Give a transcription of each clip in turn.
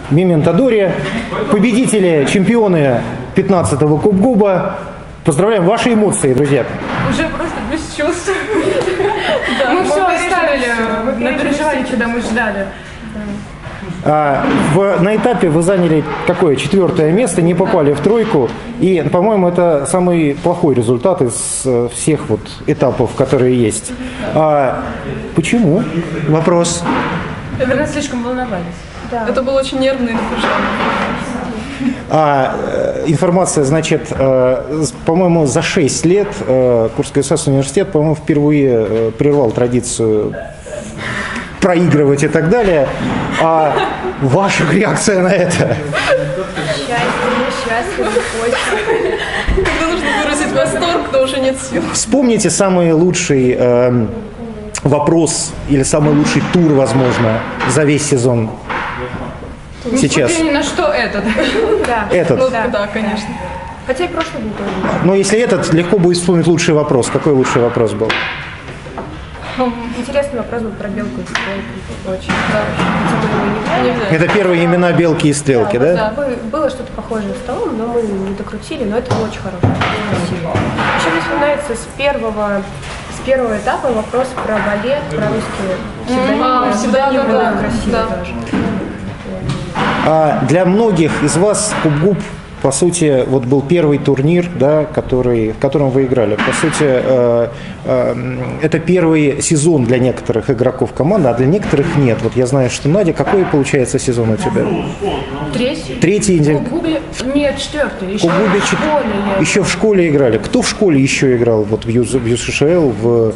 Мементо Дори, победители, чемпионы 15-го Кубгуба. Поздравляем, ваши эмоции, друзья. Уже просто без чувств. Мы все оставили, на переживание, когда мы ждали. На этапе вы заняли какое? 4-е место, не попали в тройку. И, по-моему, это самый плохой результат из всех вот этапов, которые есть. Почему? Вопрос. Наверное, слишком волновались. Да. Это было очень нервно и напряженно. Информация, значит, по-моему, за 6 лет Курский государственный университет, по-моему, впервые прервал традицию проигрывать и так далее. Ваша реакция на это? Счастье, очень. Когда нужно выразить восторг, но уже нет сил. Вспомните самый лучший вопрос или самый лучший тур, возможно, за весь сезон. Сейчас. Несмотря ни на что этот. Да. Этот. Ну, да, конечно. Хотя и прошлый был тоже. Но если этот, легко будет вспомнить лучший вопрос. Какой лучший вопрос был? Интересный вопрос был про белку и стрелку. Очень. Да. Это первые имена белки и стрелки, да? Было что-то похожее с столом, но мы не докрутили, но это было очень хорошо. Красиво. Еще мне вспоминается с первого этапа вопрос про балет, про русские псевдонимы. Было красиво тоже. Для многих из вас Кубгуб, по сути, вот был первый турнир, да, в котором вы играли. По сути, это первый сезон для некоторых игроков команды, а для некоторых нет. Вот я знаю, что Надя, какой получается сезон у тебя? Третий. Кубгубе нет, 4-й. Еще Кубгубе в школе. Еще в школе играли. Кто в школе еще играл вот в ЮСШЛ,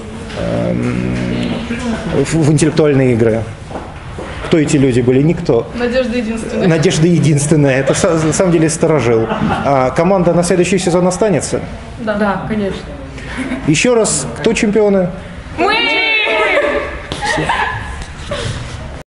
в интеллектуальные игры? Кто эти люди были? Никто. Надежда единственная. Надежда единственная. Это на самом деле сторожил. А команда на следующий сезон останется? Да, конечно. Еще раз, кто чемпионы? Мы!